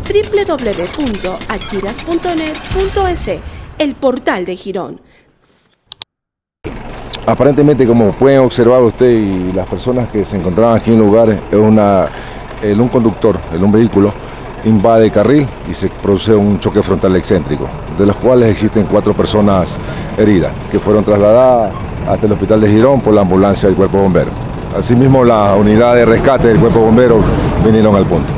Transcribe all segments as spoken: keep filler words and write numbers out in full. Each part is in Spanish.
w w w punto achiras punto net punto es, el portal de Girón. Aparentemente, como pueden observar usted y las personas que se encontraban aquí en el lugar, es una, el, un conductor, el, un vehículo, invade el carril y se produce un choque frontal excéntrico, de los cuales existen cuatro personas heridas, que fueron trasladadas hasta el hospital de Girón por la ambulancia del Cuerpo Bombero. Asimismo, la unidad de rescate del Cuerpo Bombero vinieron al punto.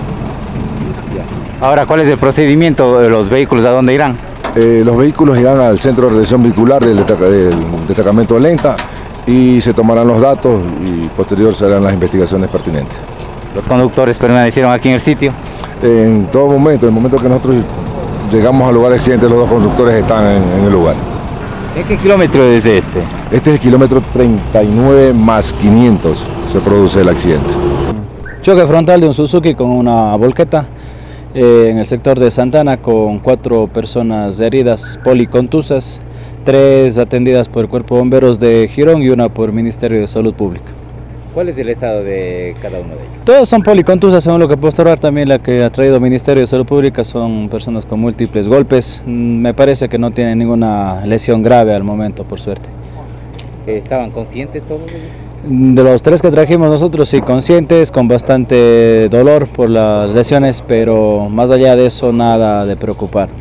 Ahora, ¿cuál es el procedimiento de los vehículos? ¿A dónde irán? Eh, los vehículos irán al centro de retención vehicular del, destaca, del destacamento de Lenta y se tomarán los datos y posterior se harán las investigaciones pertinentes. ¿Los conductores permanecieron aquí en el sitio? En todo momento, en el momento que nosotros llegamos al lugar del accidente, los dos conductores están en, en el lugar. ¿En qué kilómetro es este? Este es el kilómetro treinta y nueve más quinientos, se produce el accidente. Choque frontal de un Suzuki con una volqueta eh, en el sector de Santana, con cuatro personas heridas policontusas, tres atendidas por el Cuerpo de Bomberos de Girón y una por el Ministerio de Salud Pública. ¿Cuál es el estado de cada uno de ellos? Todos son policontusas, según lo que puedo observar. También la que ha traído el Ministerio de Salud Pública son personas con múltiples golpes. Me parece que no tienen ninguna lesión grave al momento, por suerte. ¿Estaban conscientes todos ellos? De los tres que trajimos nosotros, sí, conscientes, con bastante dolor por las lesiones, pero más allá de eso, nada de preocupante.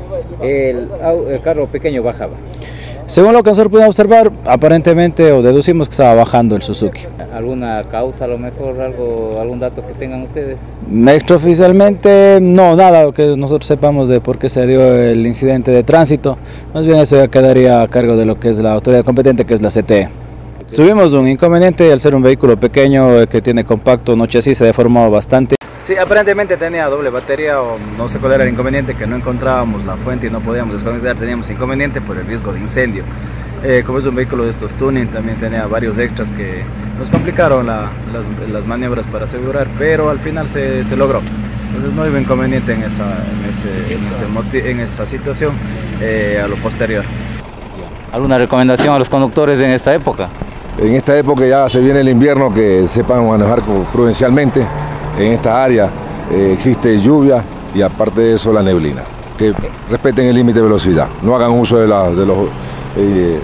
El, el carro pequeño bajaba. Según lo que nosotros pudimos observar, aparentemente o deducimos que estaba bajando el Suzuki. ¿Alguna causa, a lo mejor, algo, algún dato que tengan ustedes? Extraoficialmente, no, nada que nosotros sepamos de por qué se dio el incidente de tránsito. Más bien eso ya quedaría a cargo de lo que es la autoridad competente, que es la C T E. Tuvimos un inconveniente al ser un vehículo pequeño que tiene compacto, no chasis, se deformó bastante. Sí, aparentemente tenía doble batería o no sé cuál era el inconveniente, que no encontrábamos la fuente y no podíamos desconectar, teníamos inconveniente por el riesgo de incendio. Eh, como es un vehículo de estos tuning, también tenía varios extras que nos complicaron la, las, las maniobras para asegurar, pero al final se, se logró. Entonces no hubo inconveniente en esa, en ese, en ese, en esa situación eh, a lo posterior. ¿Alguna recomendación a los conductores en esta época? En esta época ya se viene el invierno, que sepan manejar prudencialmente. En esta área eh, existe lluvia y aparte de eso la neblina. Que respeten el límite de velocidad, no hagan uso de, la, de los, eh,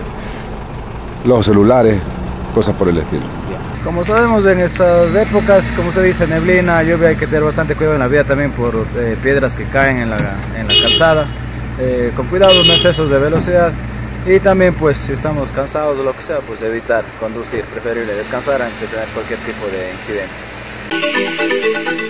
los celulares, cosas por el estilo. Como sabemos, en estas épocas, como usted dice, neblina, lluvia, hay que tener bastante cuidado en la vía también por eh, piedras que caen en la, en la calzada. Eh, con cuidado, no excesos de velocidad. Y también, pues, si estamos cansados o lo que sea, pues evitar conducir, preferible descansar antes de tener cualquier tipo de incidente.